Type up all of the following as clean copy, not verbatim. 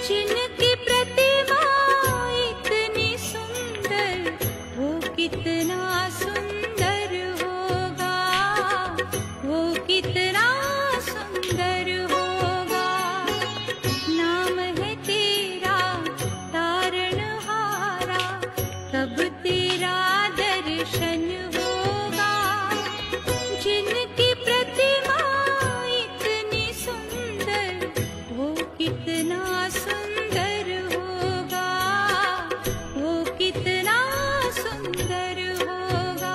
जिनकी प्रतिमा इतनी सुंदर, वो कितना सुंदर होगा, वो कितना सुंदर होगा। नाम है तेरा तारणहारा, कब तेरा दर्शन होगा। जिनकी प्रतिमा इतनी सुंदर, वो कितना सुंदर होगा, वो कितना सुंदर होगा।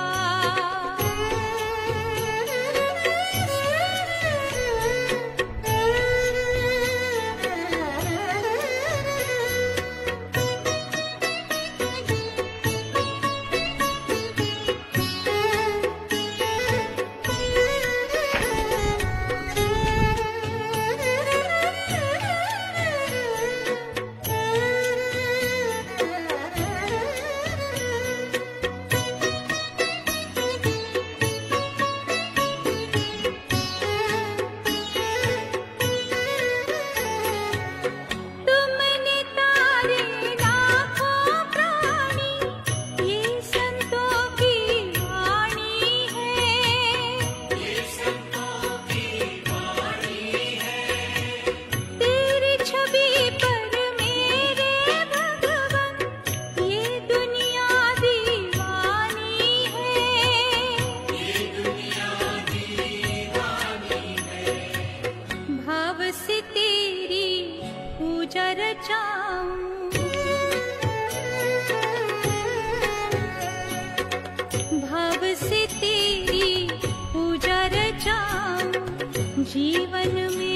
तुमने तारे लाखों प्राणी, ये संतों की वाणी है, ये संतों की वाणी है। तेरी छवि पर मेरे भगवन, ये दुनिया दीवानी है, ये दुनिया दीवानी है। भाव से तेरी पूजा रचाऊं, भाव से तेरी पूजा रचाऊं। जीवन में